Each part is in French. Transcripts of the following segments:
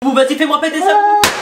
Ouh, vas-y, fais-moi péter ça.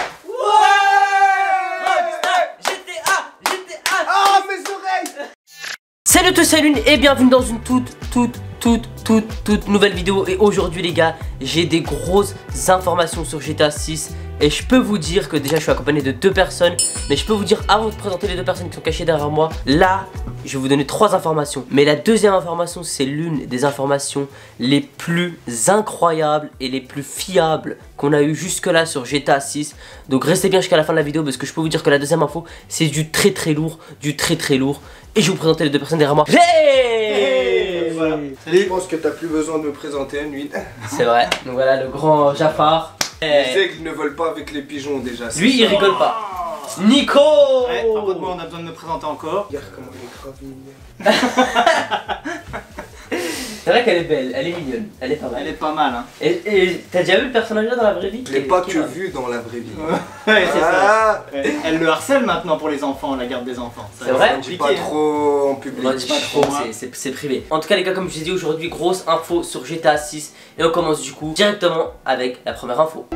Ah, mes oreilles. Salut à tous, salut et bienvenue dans une toute nouvelle vidéo. Et aujourd'hui les gars, j'ai des grosses informations sur GTA 6. Et je peux vous dire que déjà je suis accompagné de deux personnes. Mais je peux vous dire, avant de présenter les deux personnes qui sont cachées derrière moi, là je vais vous donner trois informations. Mais la deuxième information, c'est l'une des informations les plus incroyables et les plus fiables qu'on a eu jusque là sur GTA 6. Donc restez bien jusqu'à la fin de la vidéo, parce que je peux vous dire que la deuxième info, c'est du très lourd. Et je vais vous présenter les deux personnes derrière moi. Voilà. Je pense que t'as plus besoin de me présenter à nuit. C'est vrai, donc voilà le grand Jafar. Les aigles ne volent pas avec les pigeons déjà. Lui il rigole pas. Nico. Ouais, par contre moi on a besoin de me présenter encore. Regarde comment elle est grave mignonne. C'est vrai qu'elle est belle, elle est mignonne, elle est pas mal. Elle est pas mal hein. Et t'as déjà vu le personnage là dans la vraie vie? Je l'ai pas que vu dans la vraie vie. Ouais, c'est ça. Elle le harcèle maintenant pour les enfants, la garde des enfants. C'est vrai? On dit pas trop en public. On dit pas trop, c'est privé. En tout cas les gars, comme je vous ai dit aujourd'hui, grosse info sur GTA 6. Et on commence du coup directement avec la première info.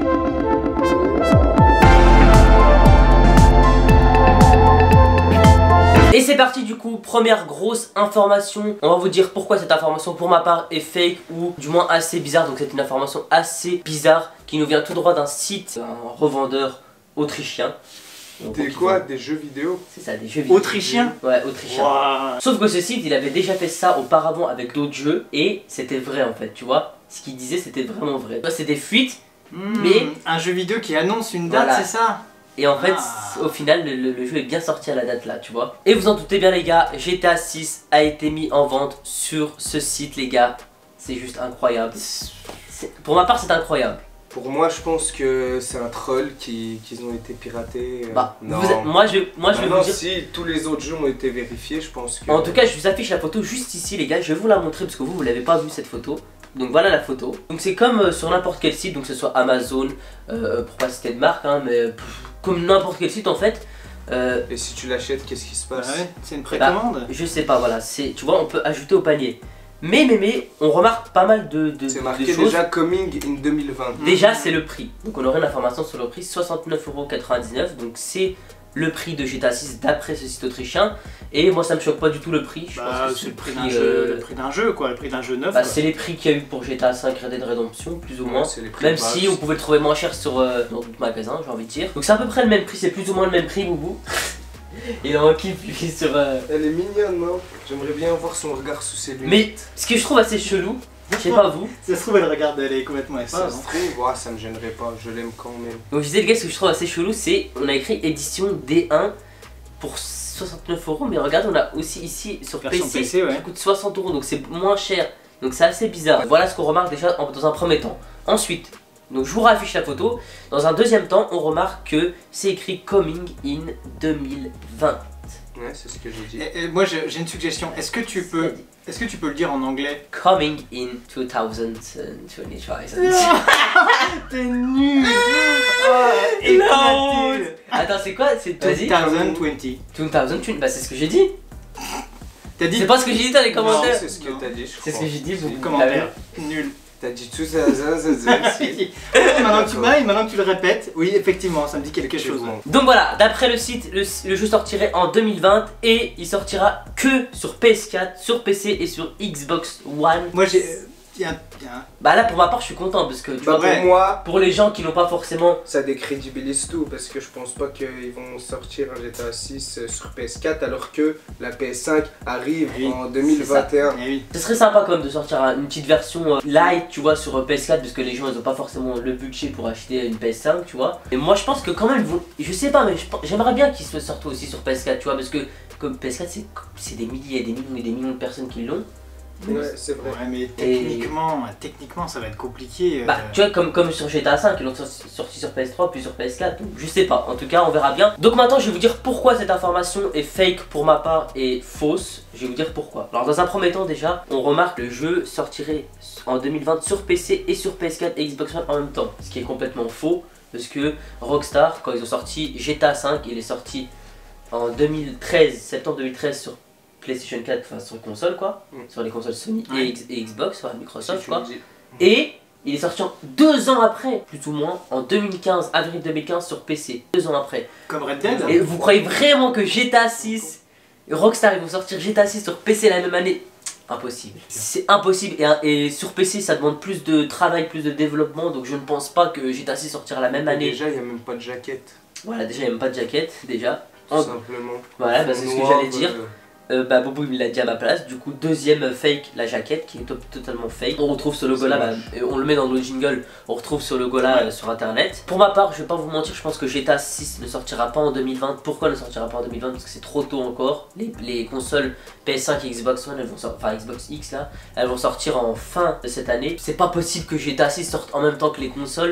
Et c'est parti du coup, première grosse information. On va vous dire pourquoi cette information pour ma part est fake, ou du moins assez bizarre. Donc c'est une information assez bizarre qui nous vient tout droit d'un site, un revendeur autrichien. Des quoi? Des jeux vidéo? C'est ça, des jeux vidéo. Autrichien? Ouais, autrichien. Wow. Sauf que ce site, il avait déjà fait ça auparavant avec d'autres jeux. Et c'était vrai en fait, tu vois. Ce qu'il disait, c'était vraiment vrai. C'est des fuites, mais... Un jeu vidéo qui annonce une date, Voilà. c'est ça? Et en fait, au final, le jeu est bien sorti à la date là, tu vois. Et vous en doutez bien les gars, GTA 6 a été mis en vente sur ce site les gars. C'est juste incroyable. Pour ma part, c'est incroyable. Pour moi, je pense que c'est un troll qu'ils ont été piratés. Bah, non. moi je vais vous dire... Si tous les autres jeux ont été vérifiés, je pense que... En tout cas, je vous affiche la photo juste ici les gars. Je vais vous la montrer parce que vous l'avez pas vu cette photo. Donc voilà la photo. Donc c'est comme sur n'importe quel site, donc que ce soit Amazon, pour pas citer de marque, hein, mais comme n'importe quel site en fait. Et si tu l'achètes, qu'est-ce qui se passe? Ouais, c'est une précommande. Je sais pas, voilà, tu vois, on peut ajouter au panier. Mais on remarque pas mal de c'est marqué choses. déjà coming in 2020. Déjà c'est le prix. Donc on aurait une information sur le prix, 69,99 €. Donc c'est le prix de GTA 6 d'après ce site autrichien. Et moi ça me choque pas du tout le prix. Je pense que c'est le prix d'un jeu, le prix d'un jeu quoi, le prix d'un jeu neuf. C'est les prix qu'il y a eu pour GTA 5 Red Dead Redemption, plus ou moins. Les prix même si on pouvait le trouver moins cher sur dans d'autres magasins, j'ai envie de dire. Donc c'est à peu près le même prix, c'est plus ou moins le même prix, Boubou. Il a un kiff lui sur... Elle est mignonne, non? J'aimerais bien voir son regard sous ses lunettes. Mais ce que je trouve assez chelou, je sais pas vous. Ça se trouve elle regarde, elle est complètement Ça espace. se trouve, ça me gênerait pas, je l'aime quand même. Donc je disais les gars, ce que je trouve assez chelou, c'est on a écrit édition D1 pour 69 €, mais regardez, on a aussi ici sur PC, ouais. qui coûte 60 €, donc c'est moins cher. Donc c'est assez bizarre. Voilà ce qu'on remarque déjà dans un premier temps. Ensuite, donc je vous raffiche la photo. Dans un deuxième temps, on remarque que c'est écrit Coming in 2020. Ouais, c'est ce que j'ai dit. Et moi j'ai une suggestion, est-ce que tu peux le dire en anglais? Coming in 2023. T'es nul. Non. Attends, c'est quoi? Vas-y. 2020. 2020, bah c'est ce que j'ai dit. T'as dit? C'est pas ce que j'ai dit dans les commentaires. C'est ce que t'as dit, je crois. C'est ce que j'ai dit, vous Commentaire nul. T'as dit tout ça. Maintenant que tu le répètes, oui effectivement ça me dit quelque chose. Donc voilà, d'après le site, le jeu sortirait en 2020 et il sortira que sur PS4, sur PC et sur Xbox One. Moi j'ai... Bah là pour ma part je suis content parce que tu vois, pour moi, pour les gens qui n'ont pas forcément... ça décrédibilise tout parce que je pense pas qu'ils vont sortir un GTA 6 sur PS4 alors que la PS5 arrive en 2021. Ce serait sympa quand même de sortir une petite version light tu vois sur PS4 parce que les gens ils ont pas forcément le budget pour acheter une PS5 tu vois. Et moi je pense que quand même, je sais pas mais j'aimerais bien qu'ils se sortent aussi sur PS4 tu vois, parce que comme PS4 c'est des milliers et des millions de personnes qui l'ont. Ouais, c'est vrai. Ouais, mais techniquement, ça va être compliqué. Bah, tu vois, comme sur GTA 5, ils l'ont sorti sur PS3 puis sur PS4. Donc, je sais pas. En tout cas, on verra bien. Donc, maintenant, je vais vous dire pourquoi cette information est fake pour ma part et fausse. Je vais vous dire pourquoi. Alors, dans un premier temps, déjà, on remarque que le jeu sortirait en 2020 sur PC et sur PS4 et Xbox One en même temps. Ce qui est complètement faux. Parce que Rockstar, quand ils ont sorti GTA 5, il est sorti en 2013, septembre 2013 sur PlayStation 4, enfin sur console quoi, sur les consoles Sony et Xbox, enfin Microsoft quoi. Et Il est sorti 2 ans après, plus ou moins, en 2015, avril 2015 sur PC, 2 ans après. Comme Red Dead. Et vous croyez vraiment que GTA 6, Rockstar ils vont sortir GTA 6 sur PC la même année? Impossible. C'est impossible et sur PC ça demande plus de travail, plus de développement, donc je ne pense pas que GTA 6 sortira la même année. Déjà, il n'y a même pas de jaquette. Voilà, déjà il n'y a même pas de jaquette, déjà. Tout simplement. Voilà, bah, c'est ce que j'allais dire. Bah Bobo il l'a dit à ma place, du coup deuxième fake, la jaquette qui est totalement fake. On retrouve ce logo là, bah, on le met dans le jingle, on retrouve ce logo là sur internet. Pour ma part, je vais pas vous mentir, je pense que GTA 6 ne sortira pas en 2020. Pourquoi ne sortira pas en 2020? Parce que c'est trop tôt encore. Les consoles PS5 et Xbox One, elles vont sortir, enfin Xbox X là, elles vont sortir en fin de cette année. C'est pas possible que GTA 6 sorte en même temps que les consoles.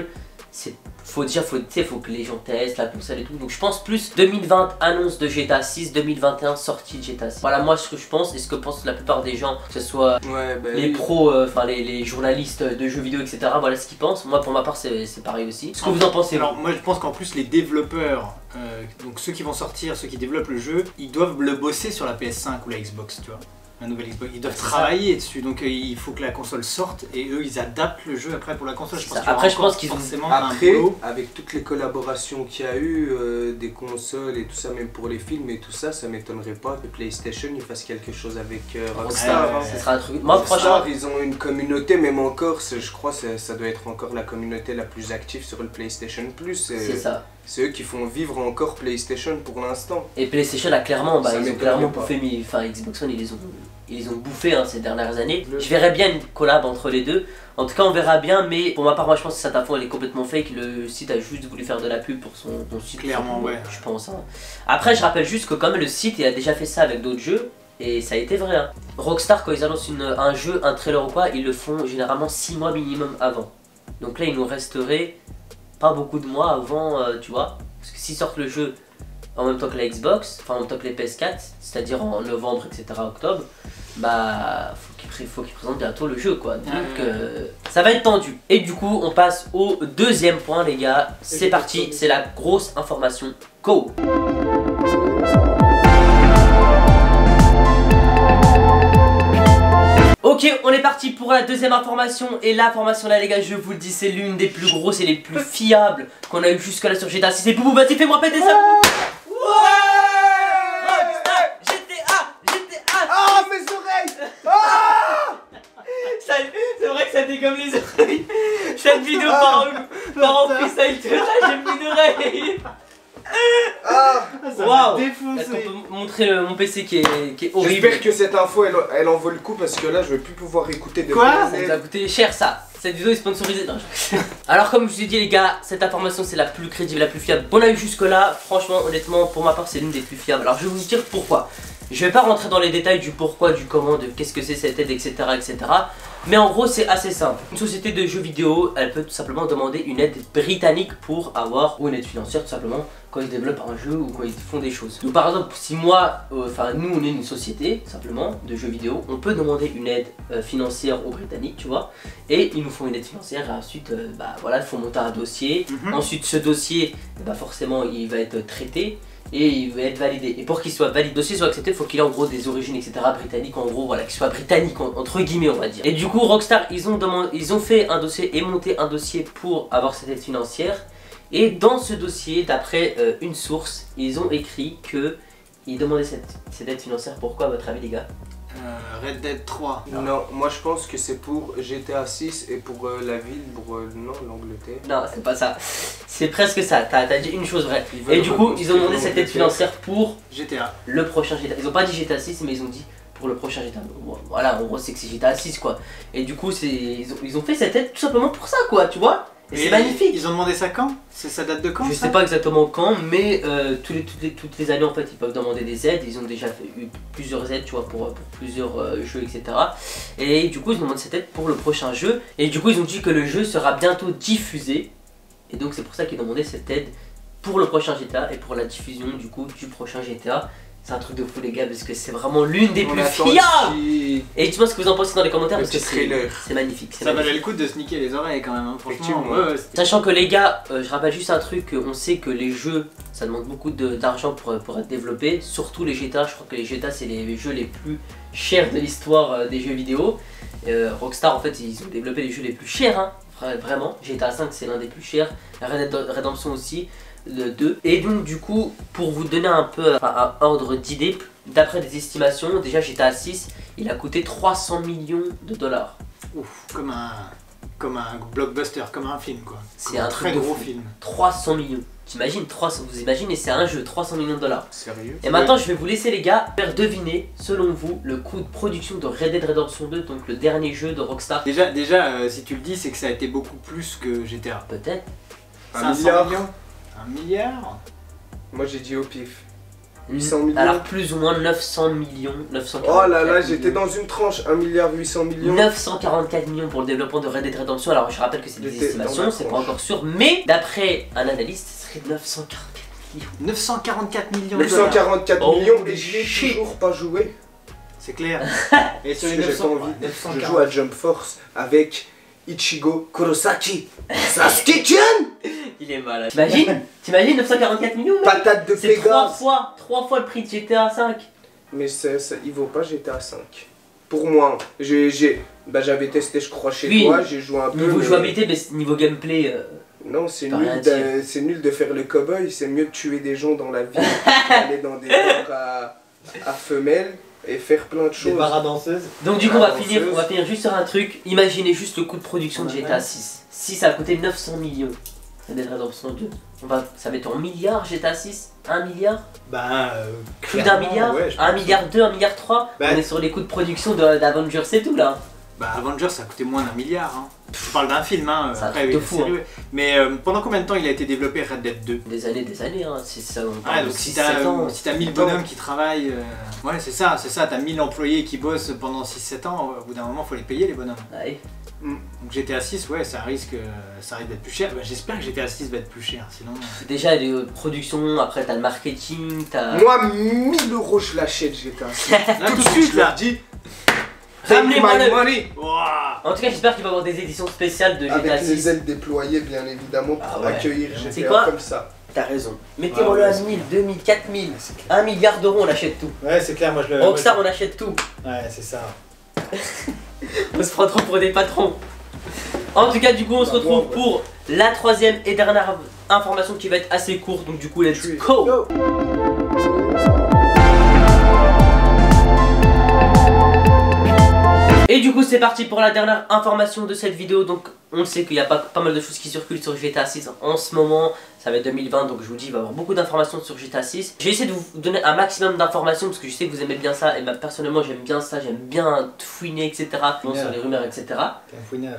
Faut que les gens testent la console et tout. Donc je pense plus 2020 annonce de GTA 6, 2021 sortie de GTA 6. Voilà moi ce que je pense et ce que pensent la plupart des gens, que ce soit les pros, enfin les journalistes de jeux vidéo etc. Voilà ce qu'ils pensent. Moi pour ma part c'est pareil aussi. Ce que vous en pensez? Alors moi je pense qu'en plus les développeurs, donc ceux qui vont sortir, ceux qui développent le jeu, ils doivent le bosser sur la PS5 ou la Xbox, tu vois. La nouvelle Xbox, ils doivent travailler dessus, donc il faut que la console sorte et eux ils adaptent le jeu après pour la console. Après je pense qu'ils ont forcément après, avec toutes les collaborations qu'il y a eu, des consoles et tout ça, même pour les films et tout ça, ça m'étonnerait pas que PlayStation il fasse quelque chose avec Rockstar. Ce sera un truc. Moi franchement, ils ont une communauté, même encore, je crois que ça doit être encore la communauté la plus active sur le PlayStation Plus. C'est ça. C'est eux qui font vivre encore PlayStation pour l'instant. Et PlayStation a clairement, ils ont clairement bouffé, enfin Xbox One ils les ont bouffés ces dernières années. Je verrais bien une collab entre les deux. En tout cas on verra bien, mais pour ma part moi je pense que cette info elle est complètement fake. Le site a juste voulu faire de la pub pour son site. Clairement ouais. Je pense. Hein. Après je rappelle juste que quand même le site il a déjà fait ça avec d'autres jeux. Et ça a été vrai. Hein. Rockstar quand ils annoncent un jeu, un trailer ou quoi, ils le font généralement 6 mois minimum avant. Donc là il nous resterait pas beaucoup de mois avant, tu vois. Parce que s'ils sortent le jeu en même temps que la Xbox, enfin en même temps que les PS4, c'est-à-dire en novembre, etc., octobre, bah faut qu'ils présentent bientôt le jeu quoi. Donc ça va être tendu. Et du coup on passe au deuxième point les gars. C'est parti, c'est la grosse information. Go! Ok, on est parti pour la deuxième information. Et l'information là les gars, je vous le dis, c'est l'une des plus grosses et les plus fiables qu'on a eu jusque là sur GTA 6. Et Boubou, vas-y fais-moi péter ça. Ah mes oreilles. Ah c'est vrai que ça dégomme les oreilles. Cette vidéo part en freestyle, j'ai plus d'oreilles. Waouh! Est-ce qu'on peut montrer mon PC qui est horrible? J'espère que cette info elle en vaut le coup parce que là je vais plus pouvoir écouter de quoi. Ça nous a coûté cher ça. Cette vidéo est sponsorisée. Non, alors comme je vous ai dit les gars, cette information c'est la plus crédible, la plus fiable qu'on a eu jusque là. Franchement honnêtement pour ma part c'est l'une des plus fiables. Alors je vais vous dire pourquoi. Je vais pas rentrer dans les détails du pourquoi, du comment, de qu'est-ce que c'est cette aide, etc., etc. Mais en gros c'est assez simple. Une société de jeux vidéo, elle peut tout simplement demander une aide britannique pour avoir, ou une aide financière tout simplement, quand ils développent un jeu ou quand ils font des choses. Donc par exemple si moi, nous on est une société simplement de jeux vidéo, on peut demander une aide financière aux Britanniques, tu vois. Et ils nous font une aide financière et ensuite, bah voilà, il faut monter un dossier. Ensuite ce dossier, bah forcément il va être traité. Et il va être validé. Et pour qu'il soit validé, le dossier soit accepté, il faut qu'il ait en gros des origines, etc. britanniques, en gros, voilà, qu'il soit britannique, entre guillemets, on va dire. Et du coup, Rockstar, ils ont fait un dossier et monté un dossier pour avoir cette aide financière. Et dans ce dossier, d'après une source, ils ont écrit que ils demandaient cette aide financière. Pourquoi, à votre avis, les gars? Red Dead 3. Non, moi je pense que c'est pour GTA 6 et pour la ville, pour non, l'Angleterre. Non, c'est pas ça. C'est presque ça. T'as dit une chose vraie. Et du coup, ils ont demandé cette aide financière pour GTA. Le prochain GTA. Ils ont pas dit GTA 6, mais ils ont dit pour le prochain GTA. Voilà, en gros, c'est que c'est GTA 6 quoi. Et du coup, ils ont fait cette aide tout simplement pour ça quoi, tu vois. Et c'est magnifique. Ils ont demandé ça quand? Ça date de quand? Je sais pas exactement quand, mais toutes les années en fait ils peuvent demander des aides. Ils ont déjà eu plusieurs aides, tu vois, pour plusieurs jeux, etc. Et du coup ils demandent cette aide pour le prochain jeu. Et du coup ils ont dit que le jeu sera bientôt diffusé. Et donc c'est pour ça qu'ils demandaient cette aide pour le prochain GTA et pour la diffusion du coup du prochain GTA. C'est un truc de fou les gars parce que c'est vraiment l'une des plus fiables. Et dites-moi ce que vous en pensez dans les commentaires parce que c'est magnifique. Ça valait le coup de se niquer les oreilles quand même, hein, franchement. Sachant que les gars, je rappelle juste un truc, on sait que les jeux, ça demande beaucoup d'argent pour être développé. Surtout les GTA, je crois que les GTA c'est les jeux les plus chers de l'histoire des jeux vidéo. Rockstar en fait ils ont développé les jeux les plus chers, hein. Vraiment, GTA 5 c'est l'un des plus chers, Red Dead Redemption aussi, le 2. Et donc du coup, pour vous donner un peu un ordre d'idée, d'après des estimations, déjà GTA 6, il a coûté 300 millions de dollars. Ouf, comme un blockbuster, comme un film quoi. C'est un très truc de gros fou. film. 300 millions. T'imagines, vous imaginez, c'est un jeu, 300 millions de dollars. Sérieux? Et maintenant, je vais vous laisser les gars faire deviner, selon vous, le coût de production de Red Dead Redemption 2, donc le dernier jeu de Rockstar. Déjà si tu le dis, c'est que ça a été beaucoup plus que GTA. Peut-être. 500 milliard. millions 1 milliard. Moi j'ai dit au pif. 800 millions. Alors plus ou moins 900 millions, 944 Oh là là, millions. j'étais dans une tranche, 1 milliard 800 millions. 944 millions pour le développement de Red Dead Redemption. Alors je rappelle que c'est des J'étais dans estimations, la c'est pas tranche. encore sûr, mais d'après un analyste, ce serait 944 millions. 944 millions de dollars. 944 Oh, millions et je l'ai shit. toujours pas joué. C'est clair. Et sur Parce les que j'ai pas 900, envie. Je 940. joue à Jump Force avec Ichigo Kurosaki. Sasuke-chan. Il est malade. T'imagines 944 millions mec. Patate de C'est trois Pégase. fois le prix de GTA 5. Mais il vaut pas GTA 5. Pour moi, j'avais testé je crois chez Oui. toi, j'ai joué un peu. Niveau mais- jouabilité, mais niveau gameplay, Non, c'est T'as rien nul, à dire. c'est nul de faire le cowboy, c'est mieux de tuer des gens dans la vie, d'aller dans des bars à femelles et faire plein de Des choses. bars à danseuses. donc du coup on va finir Avanceuse. juste sur un truc. Imaginez juste le coût de production de On a GTA même. 6. Si ça a coûté 900 millions, Red Dead Redemption 2, ça va être en milliards GTA 6. 1 milliard, Ben, plus d'un clairement, milliard, ouais, je 1 pense. milliard 2, 1 milliard 3. Bah, On est sur les coûts de production d'Avengers et tout là. Bah, Avengers ça a coûté moins d'1 milliard. Hein. Je parle d'un film, hein. C'est un Après, truc de oui, fou, sérieux. Mais pendant combien de temps il a été développé Red Dead 2? Des années, hein. C'est ça. On Ouais, parle de donc si 6-7 ans. t'as 1000 bonhommes qui travaillent, ouais c'est ça, t'as 1000 employés qui bossent pendant 6-7 ans, au bout d'un moment faut les payer les bonhommes. Ouais. Donc GTA 6, ouais, ça risque d'être plus cher. Bah, j'espère que GTA 6 va être plus cher, sinon... Déjà les productions, après t'as le marketing, t'as. Moi, 1000 € je l'achète GTA 6. Là Tout de suite, je là leur dis, take Ramenez-moi my le- money. Ouah. En tout cas j'espère qu'il va y avoir des éditions spéciales de GTA Avec les 6. ailes déployées, bien évidemment, pour Ah ouais. accueillir C'est GTA quoi comme ça. T'as raison. Mettez-moi le Ouais, à 1000, 2000, 4000, 1 milliard d'euros, on achète tout. Ouais, c'est clair, moi je le... Rockstar, on achète tout. Ouais, c'est ça. On se prend trop pour des patrons. En tout cas, du coup, on se Bah, retrouve ouais. pour la troisième et dernière information qui va être assez courte. Donc, du coup, let's go. Go. Et du coup, c'est parti pour la dernière information de cette vidéo. Donc, on sait qu'il y a pas mal de choses qui circulent sur GTA 6 en ce moment. Ça va être 2020, donc je vous dis, il va y avoir beaucoup d'informations sur GTA 6. J'ai essayé de vous donner un maximum d'informations parce que je sais que vous aimez bien ça. Et bah, personnellement, j'aime bien ça. J'aime bien fouiner, etc. Bon, sur les rumeurs, etc. T'es un fouineur.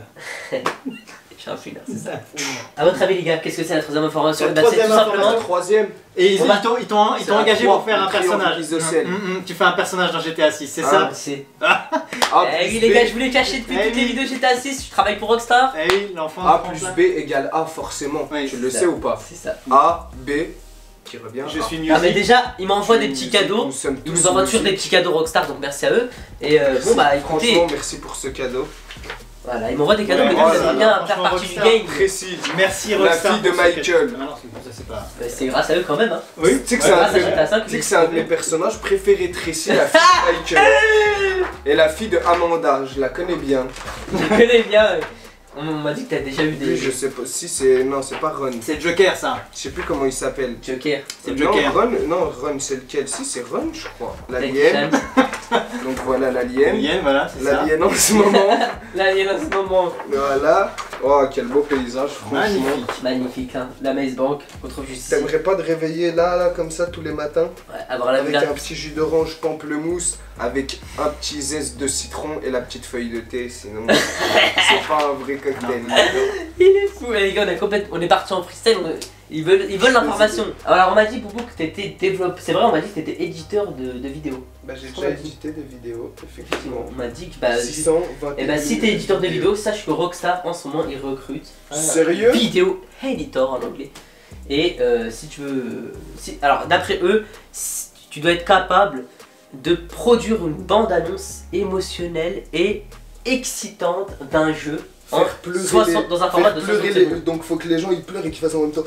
Je suis un fouineur, c'est ça. C'est un fouineur. A votre avis, les gars, qu'est-ce que c'est la troisième information? La Bah, c'est tout troisième simplement. La troisième. Et ils On va- t'ont C'est engagé un pour faire un le triangle personnage. isocèle. Tu fais un personnage dans GTA 6, c'est Ah. ça? C'est. A Eh plus oui, les B. gars, je vous l'ai caché depuis Eh toutes les oui. vidéos GTA 6. Je travaille pour Rockstar. Eh oui, l'enfant. A prend plus plein. B égale A forcément. Oui, Tu le c'est sais ça. ou pas? C'est ça. A, B, qui revient. Je A. suis Ah, mais musique. déjà, ils m'envoient des petits cadeaux. Nous sommes Ils tous nous envoient toujours des musique. petits cadeaux Rockstar, donc merci à eux. Et bon, bah écoutez, Franchement, merci pour ce cadeau. voilà, ils m'envoient des cadeaux, Ouais, mais oh vous là aimez là, bien faire franchement, partie du Rockstar. game. Précis. Merci La Rockstar. fille de pour ce Michael. cadeau. Ah non, ça c'est pas. Bah, c'est grâce à eux quand même. Hein. Oui, Tu sais que ouais, c'est grâce à un, GTA 5, tu sais que c'est un de mes personnages préférés, Tracy, la fille de Michael. Et la fille de Amanda, je la connais bien. Je connais bien. On m'a dit que t'as déjà eu des. Lui, je sais pas si c'est. Non, c'est pas Ron. C'est le Joker ça. Je sais plus comment il s'appelle. Joker. C'est le Joker. Non, Ron, c'est lequel? Si, c'est Ron, je crois. Jackie L'alien. Chan. Donc voilà l'alien. Alien, voilà, c'est ça. L'alien en ce moment. L'alien en ce moment. Voilà. Oh, quel beau paysage, franchement. Magnifique. Magnifique, hein. La Maze Bank. On trouve juste ici. T'aimerais pas te réveiller là, comme ça, tous les matins? Ouais, avoir la vue Avec là. un petit jus d'orange pamplemousse, avec un petit zeste de citron et la petite feuille de thé, sinon c'est pas un vrai cocktail. Il est fou, les gars, on est parti en freestyle. Ils veulent l'information. Alors, on m'a dit, Boubou, que t'étais développeur. C'est vrai, on m'a dit que t'étais éditeur de vidéos. Bah j'ai déjà édité des vidéos, effectivement. On m'a dit que bah. 620. Et bah, si t'es éditeur de vidéos, sache que Rockstar en ce moment ils recrutent. Sérieux? Vidéo editor en anglais. Et si tu veux. Alors, d'après eux, tu dois être capable de produire une bande-annonce émotionnelle et excitante d'un jeu. Faire pleurer dans un format de faire pleurer 60 secondes. donc faut que les gens ils pleurent et qu'ils fassent en même temps.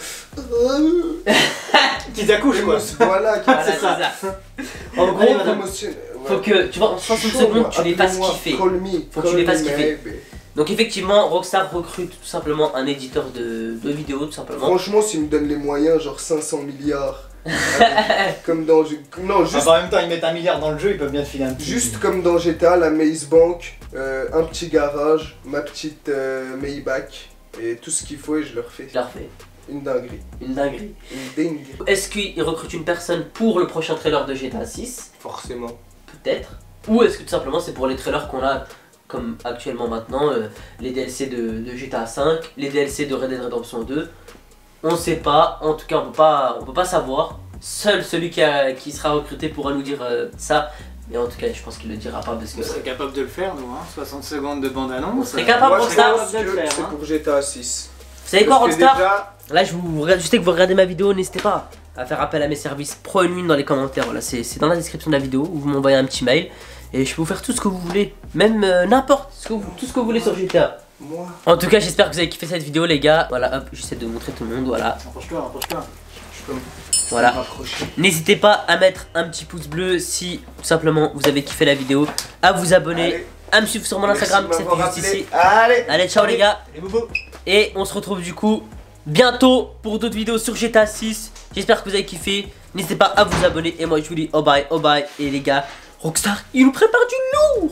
Qu'ils accouchent quoi. Voilà, Voilà, c'est ça. En En gros, gros, émotionnel. Faut que, tu vois, en 60 secondes, tu les fasses kiffer. Faut que tu les fasses kiffer. Donc effectivement, Rockstar recrute tout simplement un éditeur de vidéos, tout simplement. Franchement, s'ils me donnent les moyens, genre 500 milliards. Comme dans... Non, juste... En même temps, ils mettent 1 milliard dans le jeu, ils peuvent bien te filer un petit... Juste comme dans GTA, la Maze Bank, un petit garage, ma petite Maybach, et tout ce qu'il faut et je leur fais. Une dinguerie. Une dinguerie. Une dinguerie. Est-ce qu'ils recrutent une personne pour le prochain trailer de GTA 6? Forcément. Peut-être. Ou est-ce que tout simplement c'est pour les trailers qu'on a comme actuellement maintenant, les DLC de GTA 5, les DLC de Red Dead Redemption 2. On sait pas, en tout cas on peut pas savoir. Seul celui qui sera recruté pourra nous dire ça. Mais en tout cas je pense qu'il le dira pas parce que... On serait capable de le faire nous, hein. 60 secondes de bande-annonce. On serait capable pour ça. C'est pour GTA 6. Vous savez quoi Rockstar déjà... Là je sais que vous regardez ma vidéo, n'hésitez pas à faire appel à mes services Pro Win dans les commentaires. Voilà, c'est dans la description de la vidéo où vous m'envoyez un petit mail. Et je peux vous faire tout ce que vous voulez, même n'importe, tout ce que vous voulez sur GTA. Moi. En tout cas, j'espère que vous avez kiffé cette vidéo, les gars. Voilà, hop, j'essaie de montrer tout le monde, voilà. Rapproche-toi. Voilà. N'hésitez pas à mettre un petit pouce bleu si tout simplement vous avez kiffé la vidéo, à vous abonner, à me suivre sur mon Instagram qui s'affiche juste ici. Allez, ciao les gars. Et on se retrouve du coup bientôt pour d'autres vidéos sur GTA 6. J'espère que vous avez kiffé. N'hésitez pas à vous abonner et moi je vous dis oh bye et les gars. Rockstar, il nous prépare du lourd!